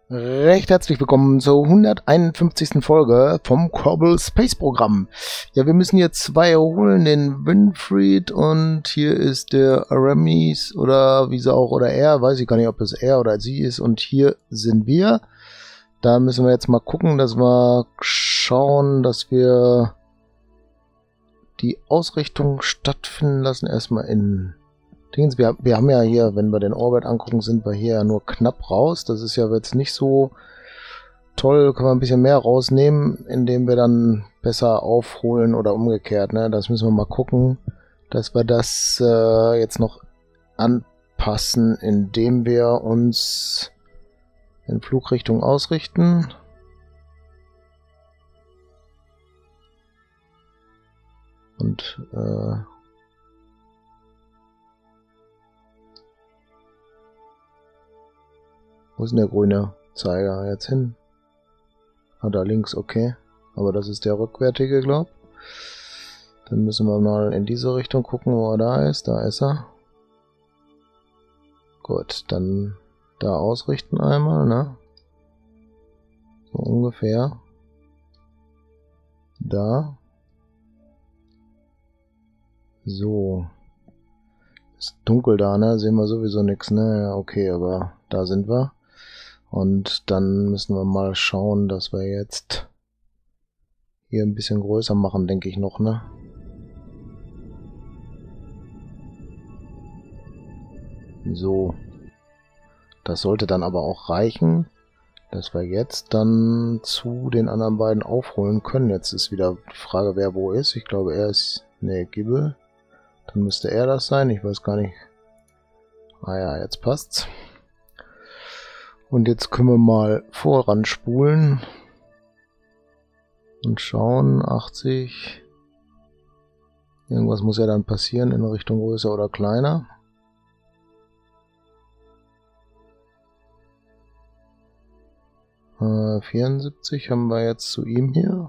Recht herzlich willkommen zur 151. Folge vom Kerbal Space Programm. Ja, wir müssen jetzt zwei holen, den Winfried und hier ist der Aramis oder wie sie auch, oder er, weiß ich gar nicht, ob es er oder sie ist und hier sind wir. Da müssen wir jetzt mal gucken, dass wir schauen, dass wir die Ausrichtung stattfinden lassen. Erstmal in Dingens. Wir haben ja hier, wenn wir den Orbit angucken, sind wir hier ja nur knapp raus. Das ist ja jetzt nicht so toll. Können wir ein bisschen mehr rausnehmen, indem wir dann besser aufholen oder umgekehrt. Ne? Das müssen wir mal gucken, dass wir das jetzt noch anpassen, indem wir uns in Flugrichtung ausrichten. Und wo ist denn der grüne Zeiger jetzt hin? Ah, da links, okay. Aber das ist der rückwärtige, glaub. Dann müssen wir mal in diese Richtung gucken, wo er da ist. Da ist er. Gut, dann da ausrichten einmal, ne? So ungefähr. Da. So. Ist dunkel da, ne? Sehen wir sowieso nichts, ne? Ja, okay, aber da sind wir. Und dann müssen wir mal schauen, dass wir jetzt hier ein bisschen größer machen, denke ich noch, ne? So. Das sollte dann aber auch reichen, dass wir jetzt dann zu den anderen beiden aufholen können. Jetzt ist wieder die Frage, wer wo ist. Ich glaube, er ist... Ne, Gibbel. Dann müsste er das sein. Ich weiß gar nicht. Ah ja, jetzt passt's. Und jetzt können wir mal voranspulen und schauen, 80. Irgendwas muss ja dann passieren in Richtung größer oder kleiner. Äh, 74 haben wir jetzt zu ihm hier.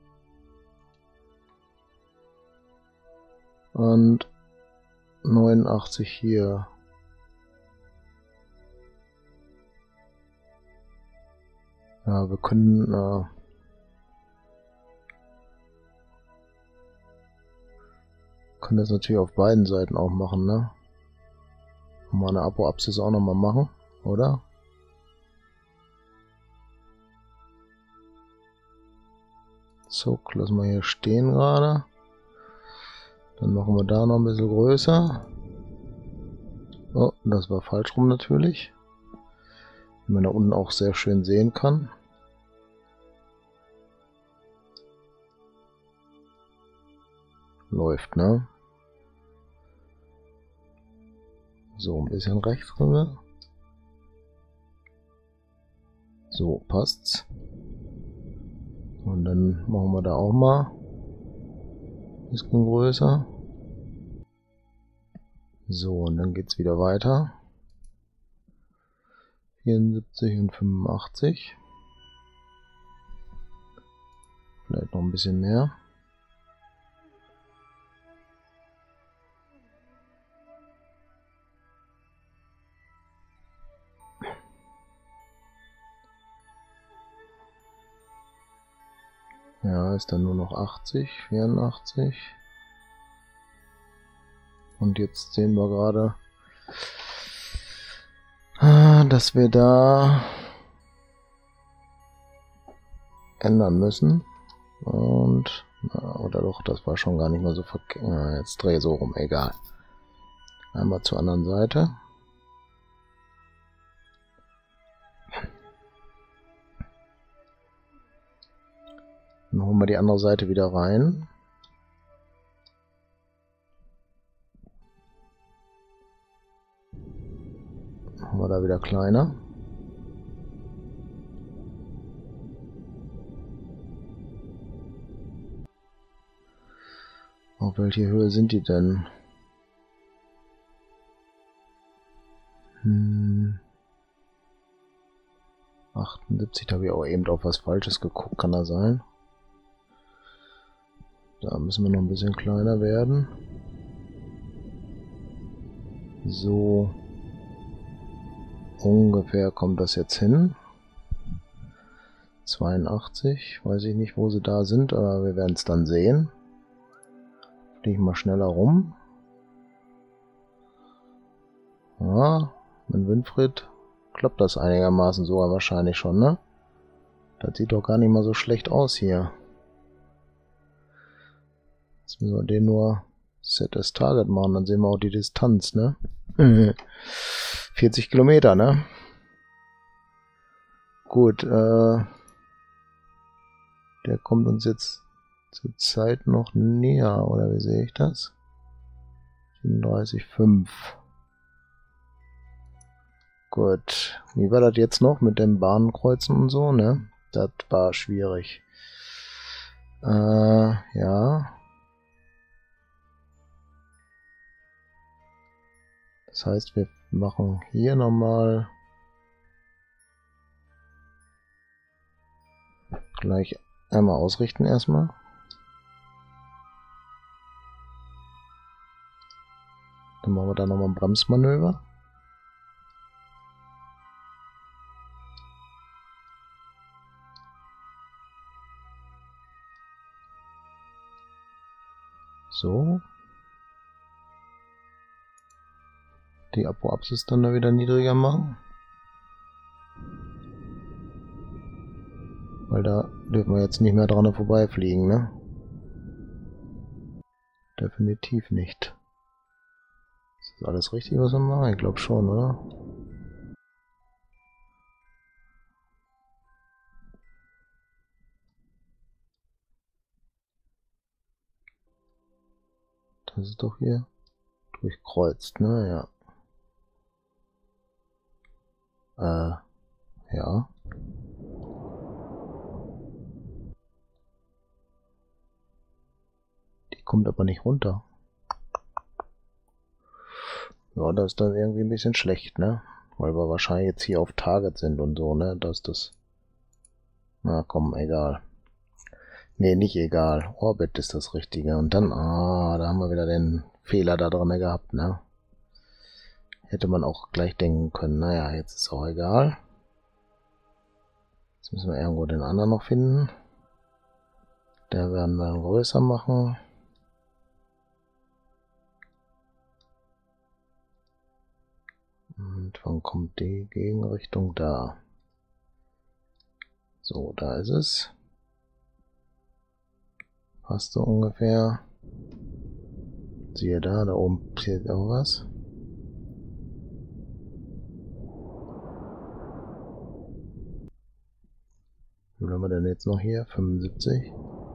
Und 89 hier. Ja, wir können das natürlich auf beiden Seiten auch machen, ne? Mal eine Apoapsis auch nochmal machen, oder? So, lassen wir hier stehen gerade. Dann machen wir da noch ein bisschen größer. Oh, das war falsch rum natürlich. Wie man da unten auch sehr schön sehen kann. Läuft, ne? So, ein bisschen rechts rüber. So, passt's. Und dann machen wir da auch mal ein bisschen größer. So, und dann geht's wieder weiter. 74 und 85. Vielleicht noch ein bisschen mehr. Ja, ist dann nur noch 80, 84. Und jetzt sehen wir gerade, dass wir da ändern müssen. Und, oder doch, das war schon gar nicht mehr so verkehrt. Jetzt drehe so rum, egal. Einmal zur anderen Seite. Dann holen wir die andere Seite wieder rein. Machen wir da wieder kleiner. Auf welche Höhe sind die denn? 78, da habe ich auch eben auf was Falsches geguckt, kann das sein? Da müssen wir noch ein bisschen kleiner werden. So ungefähr kommt das jetzt hin. 82. Weiß ich nicht, wo sie da sind, aber wir werden es dann sehen. Fliege ich mal schneller rum. Ja, mit Winfried klappt das einigermaßen sogar wahrscheinlich schon, ne? Das sieht doch gar nicht mal so schlecht aus hier. Jetzt müssen wir den nur Set as Target machen, dann sehen wir auch die Distanz, ne? 40 Kilometer, ne? Gut, der kommt uns jetzt zur Zeit noch näher, oder wie sehe ich das? 37,5. Gut, wie war das jetzt noch mit dem Bahnkreuzen und so, ne? Das war schwierig. Ja. Das heißt, wir machen hier nochmal gleich einmal ausrichten erstmal. Dann machen wir da nochmal ein Bremsmanöver. So. Die Apoapsis dann da wieder niedriger machen. Weil da dürfen wir jetzt nicht mehr dran vorbeifliegen, ne? Definitiv nicht. Ist das alles richtig, was wir machen? Ich glaube schon, oder? Das ist doch hier durchkreuzt, ne? Ja. Ja. Die kommt aber nicht runter. Ja, das ist dann irgendwie ein bisschen schlecht, ne? Weil wir wahrscheinlich jetzt hier auf Target sind und so, ne? Dass das... Na komm, egal. Ne, nicht egal. Orbit ist das Richtige. Und dann, da haben wir wieder den Fehler da drin gehabt, ne? Hätte man auch gleich denken können. Naja, jetzt ist auch egal. Jetzt müssen wir irgendwo den anderen noch finden. Der werden wir dann größer machen. Und wann kommt die Gegenrichtung? Da. So, da ist es. Passt so ungefähr. Siehe da oben passiert auch was. Wie viel haben wir denn jetzt noch hier? 75.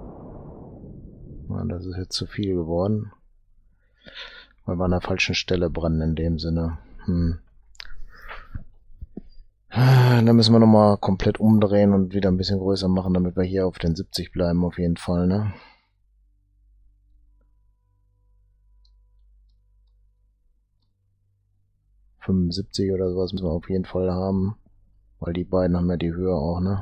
Ja, das ist jetzt zu viel geworden. Weil wir an der falschen Stelle brennen in dem Sinne. Dann müssen wir nochmal komplett umdrehen und wieder ein bisschen größer machen, damit wir hier auf den 70 bleiben auf jeden Fall, ne? ...75 oder sowas müssen wir auf jeden Fall haben. Weil die beiden haben ja die Höhe auch, ne?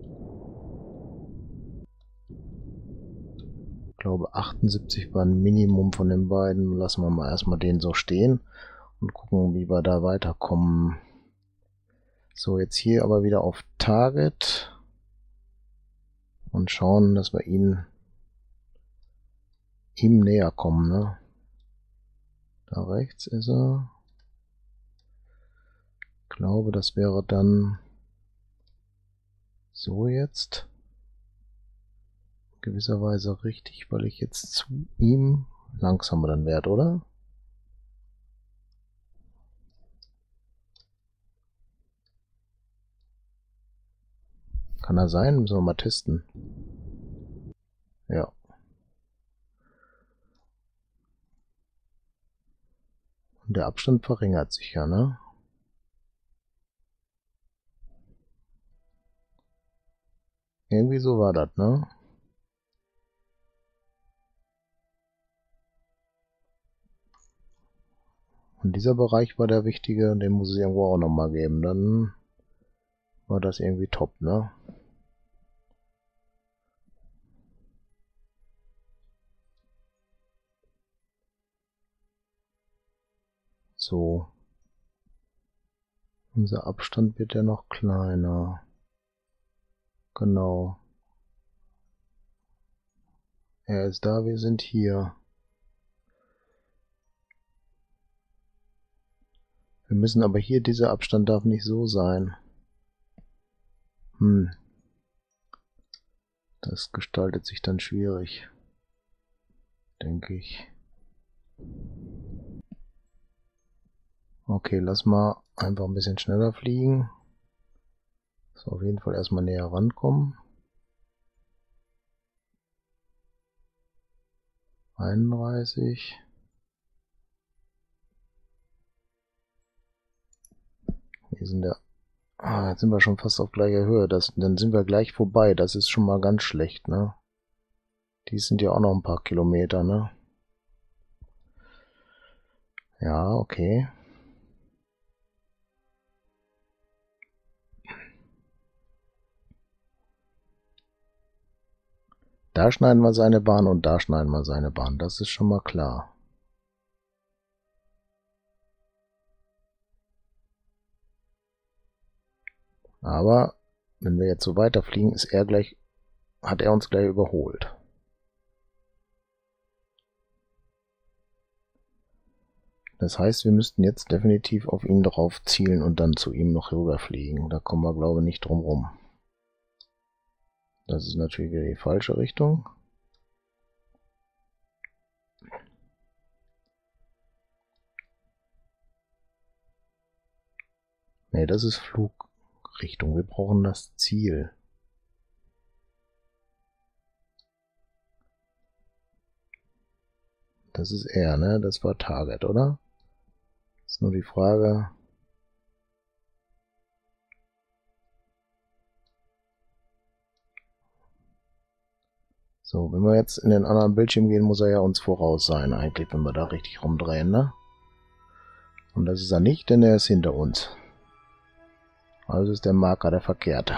Ich glaube 78 war ein Minimum von den beiden. Lassen wir mal erstmal den so stehen und gucken, wie wir da weiterkommen. So, jetzt hier aber wieder auf Target und schauen, dass wir ihm näher kommen, ne? Da rechts ist er. Ich glaube, das wäre dann so jetzt. Gewisserweise richtig, weil ich jetzt zu ihm langsamer dann werde, oder? Kann er sein? Müssen wir mal testen. Ja. Und der Abstand verringert sich ja, ne? Irgendwie so war das, ne? Und dieser Bereich war der wichtige, den muss es irgendwo auch nochmal geben. Dann war das irgendwie top, ne? So. Unser Abstand wird ja noch kleiner. Genau. Er ist da, wir sind hier. Wir müssen aber hier, dieser Abstand darf nicht so sein. Das gestaltet sich dann schwierig, denke ich. Okay, lass mal einfach ein bisschen schneller fliegen. So, auf jeden Fall erstmal näher rankommen. 31. Hier sind der. Ah, jetzt sind wir schon fast auf gleicher Höhe. Dann sind wir gleich vorbei. Das ist schon mal ganz schlecht, ne? Die sind ja auch noch ein paar Kilometer, ne? Ja, okay. Da schneiden wir seine Bahn und da schneiden wir seine Bahn. Das ist schon mal klar. Aber wenn wir jetzt so weiterfliegen, hat er uns gleich überholt. Das heißt, wir müssten jetzt definitiv auf ihn drauf zielen und dann zu ihm noch rüberfliegen. Da kommen wir, glaube ich, nicht drum rum. Das ist natürlich wieder die falsche Richtung. Ne, das ist Flugrichtung. Wir brauchen das Ziel. Das ist er, ne? Das war Target, oder? Ist nur die Frage. So, wenn wir jetzt in den anderen Bildschirm gehen, muss er ja uns voraus sein, eigentlich, wenn wir da richtig rumdrehen, ne? Und das ist er nicht, denn er ist hinter uns. Also ist der Marker der verkehrte.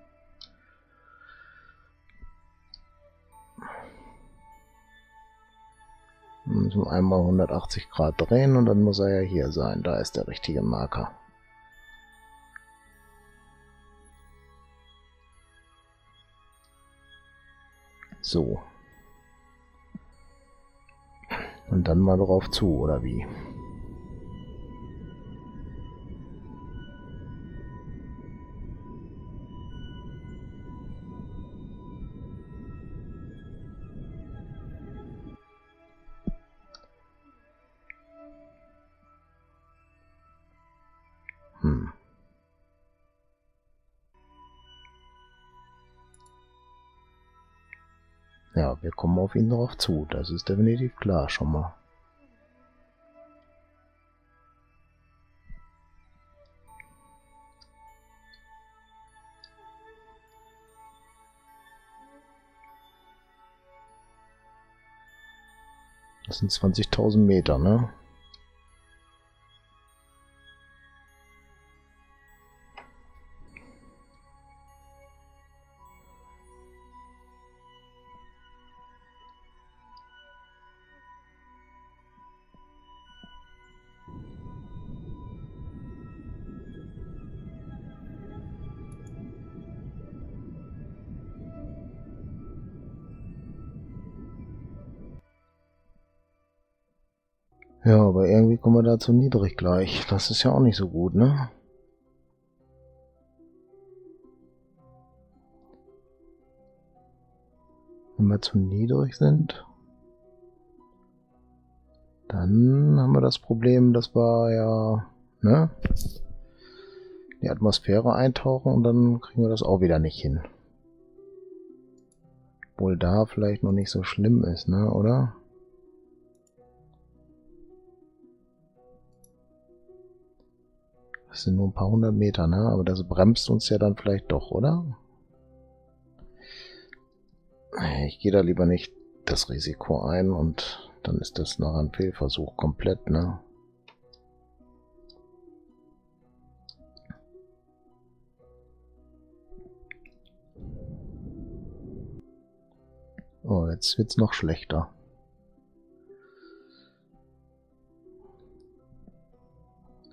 Wir müssen einmal 180 Grad drehen und dann muss er ja hier sein. Da ist der richtige Marker. So. Und dann mal drauf zu, oder wie? Ja, wir kommen auf ihn drauf zu. Das ist definitiv klar schon mal. Das sind 20.000 Meter, ne? Ja, aber irgendwie kommen wir da zu niedrig gleich. Das ist ja auch nicht so gut, ne? Wenn wir zu niedrig sind, dann haben wir das Problem, dass wir ja, ne, die Atmosphäre eintauchen und dann kriegen wir das auch wieder nicht hin. Obwohl da vielleicht noch nicht so schlimm ist, ne, oder? Das sind nur ein paar hundert Meter, ne? Aber das bremst uns ja dann vielleicht doch, oder? Ich gehe da lieber nicht das Risiko ein und dann ist das noch ein Fehlversuch komplett, ne? Oh, jetzt wird's noch schlechter.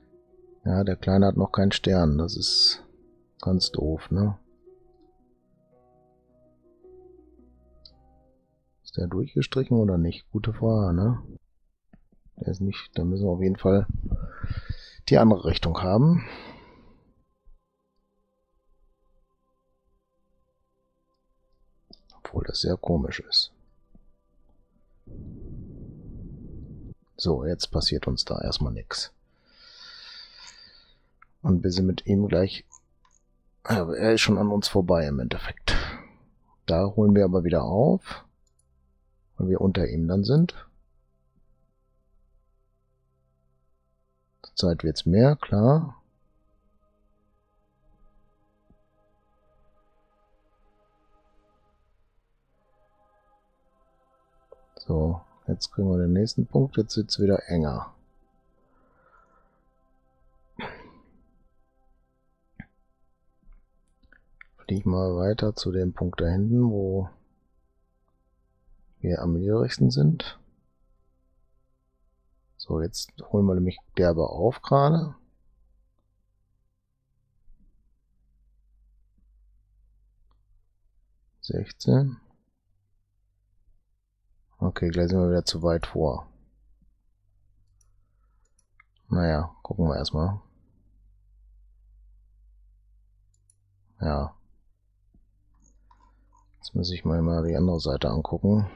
Ja, der Kleine hat noch keinen Stern. Das ist ganz doof, ne? Ist der durchgestrichen oder nicht? Gute Frage, ne? Der ist nicht, da müssen wir auf jeden Fall die andere Richtung haben. Obwohl das sehr komisch ist. So, jetzt passiert uns da erstmal nichts. Und wir sind mit ihm gleich... Aber er ist schon an uns vorbei im Endeffekt. Da holen wir aber wieder auf, weil wir unter ihm dann sind. Zurzeit wird es mehr, klar. So, jetzt kriegen wir den nächsten Punkt. Jetzt wird es wieder enger. Flieg mal weiter zu dem Punkt da hinten, wo wir am niedrigsten sind. So, jetzt holen wir nämlich derbe auf gerade. Okay, gleich sind wir wieder zu weit vor. Naja, gucken wir erstmal. Ja. Jetzt muss ich mal die andere Seite angucken.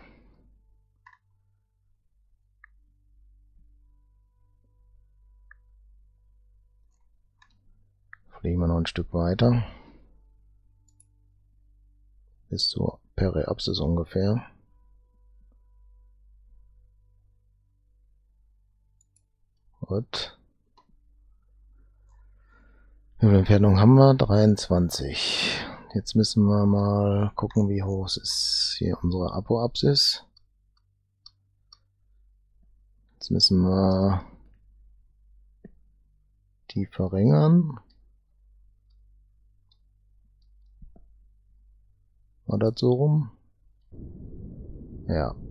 Fliegen wir noch ein Stück weiter. Bis zur Periapsis ungefähr. Gut. Wie viel Entfernung haben wir? 23. Jetzt müssen wir mal gucken, wie hoch es ist. Hier unsere Apoapsis. Jetzt müssen wir die verringern. War das so rum? Ja.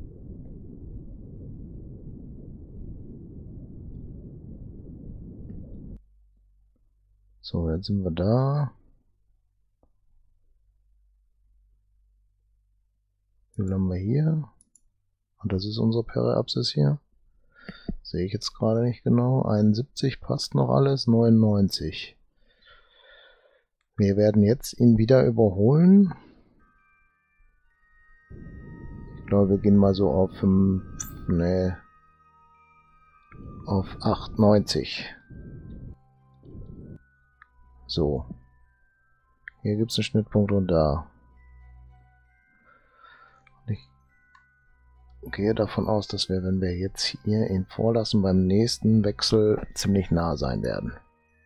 So, jetzt sind wir da. Wie viel haben wir hier? Und das ist unsere Periapsis hier. Sehe ich jetzt gerade nicht genau. 71 passt noch alles. 99. Wir werden jetzt ihn wieder überholen. Ich glaube, wir gehen mal so auf 5, ne, auf 98. So. Hier gibt es einen Schnittpunkt und da. Ich gehe davon aus, dass wir, wenn wir jetzt hier ihn vorlassen, beim nächsten Wechsel ziemlich nah sein werden.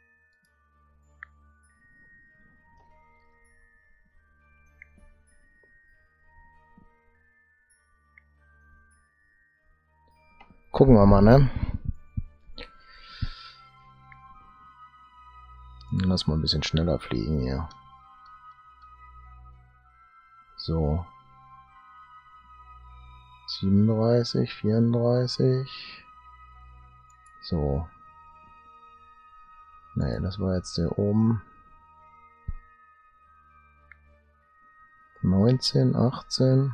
Gucken wir mal, ne? Lass mal ein bisschen schneller fliegen hier. So. 37, 34. So. Ne, das war jetzt der oben. 19, 18.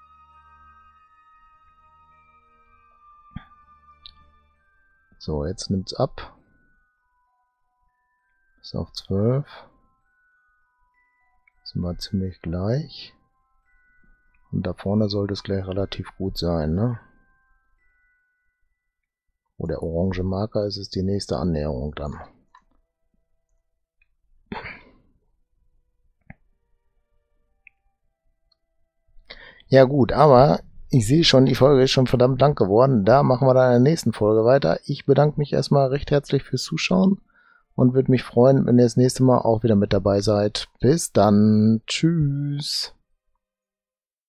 So, jetzt nimmt's ab. Bis auf 12. Sind wir ziemlich gleich. Und da vorne sollte es gleich relativ gut sein, ne? Wo der orange Marker ist, ist die nächste Annäherung dann. Ja gut, aber ich sehe schon, die Folge ist schon verdammt lang geworden. Da machen wir dann in der nächsten Folge weiter. Ich bedanke mich erstmal recht herzlich fürs Zuschauen und würde mich freuen, wenn ihr das nächste Mal auch wieder mit dabei seid. Bis dann. Tschüss.